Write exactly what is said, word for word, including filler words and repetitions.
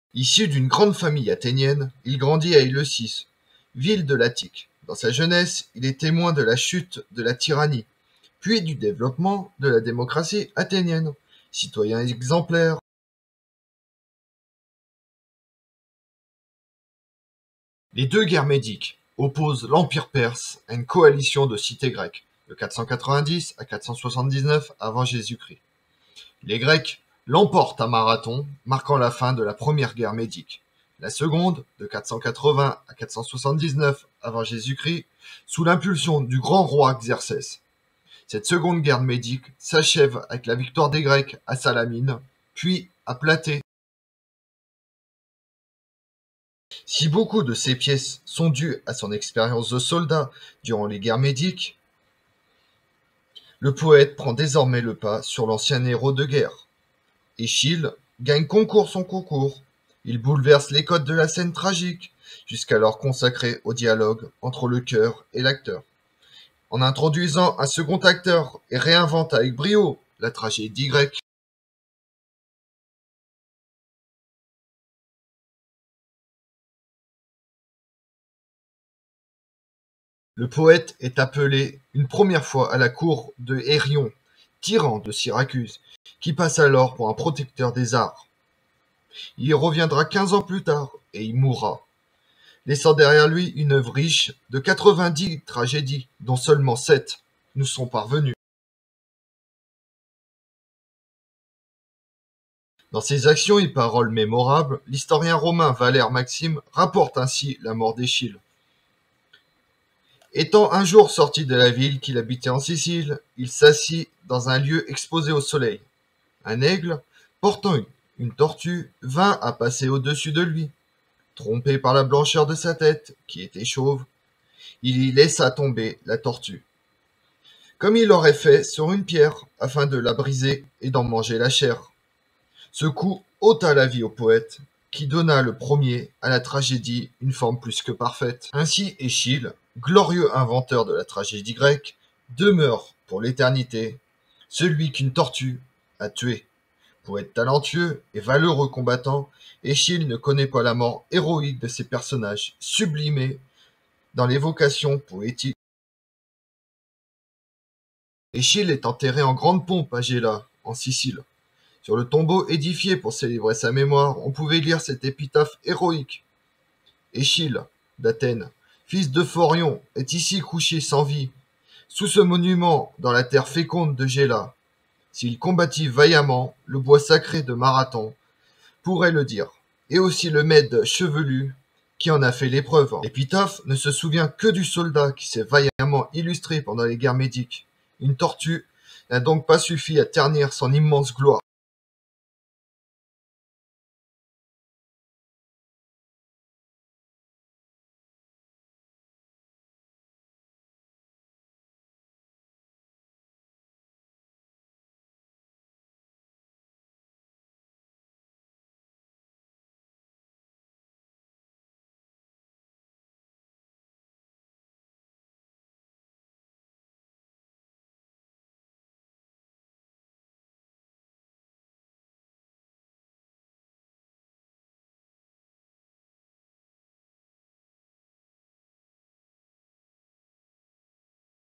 Issu d'une grande famille athénienne, il grandit à Éleusis, ville de l'Attique. Dans sa jeunesse, il est témoin de la chute de la tyrannie, puis du développement de la démocratie athénienne. Citoyen exemplaire, les deux guerres médiques opposent l'Empire perse à une coalition de cités grecques, de quatre cent quatre-vingt-dix à quatre cent soixante-dix-neuf avant Jésus-Christ. Les Grecs l'emportent à Marathon, marquant la fin de la première guerre médique. La seconde, de quatre cent quatre-vingts à quatre cent soixante-dix-neuf avant Jésus-Christ, sous l'impulsion du grand roi Xerxès. Cette seconde guerre médique s'achève avec la victoire des Grecs à Salamine, puis à Platée. Si beaucoup de ces pièces sont dues à son expérience de soldat durant les guerres médiques, le poète prend désormais le pas sur l'ancien héros de guerre. Échille gagne concours son concours. Il bouleverse les codes de la scène tragique, jusqu'alors consacrée au dialogue entre le cœur et l'acteur. En introduisant un second acteur et réinvente avec brio la tragédie grecque. Le poète est appelé une première fois à la cour de Hérion, tyran de Syracuse, qui passe alors pour un protecteur des arts. Il y reviendra quinze ans plus tard et il mourra, laissant derrière lui une œuvre riche de quatre-vingt-dix tragédies, dont seulement sept nous sont parvenues. Dans ses actions et paroles mémorables, l'historien romain Valère Maxime rapporte ainsi la mort d'Échille. Étant un jour sorti de la ville qu'il habitait en Sicile, il s'assit dans un lieu exposé au soleil. Un aigle, portant une tortue, vint à passer au-dessus de lui. Trompé par la blancheur de sa tête, qui était chauve, il y laissa tomber la tortue, comme il l'aurait fait sur une pierre, afin de la briser et d'en manger la chair. Ce coup ôta la vie au poète, qui donna le premier à la tragédie une forme plus que parfaite. Ainsi Échille, glorieux inventeur de la tragédie grecque, demeure pour l'éternité celui qu'une tortue a tué. Poète talentueux et valeureux combattant, Échille ne connaît pas la mort héroïque de ses personnages sublimés dans l'évocation poétique. Échille est enterré en grande pompe à Géla, en Sicile. Sur le tombeau édifié pour célébrer sa mémoire, on pouvait lire cette épitaphe héroïque. Échille, d'Athènes, fils de Phorion, est ici couché sans vie, sous ce monument dans la terre féconde de Géla. S'il combattit vaillamment, le bois sacré de Marathon pourrait le dire, et aussi le Mède chevelu qui en a fait l'épreuve. L'épitaphe ne se souvient que du soldat qui s'est vaillamment illustré pendant les guerres médiques. Une tortue n'a donc pas suffi à ternir son immense gloire.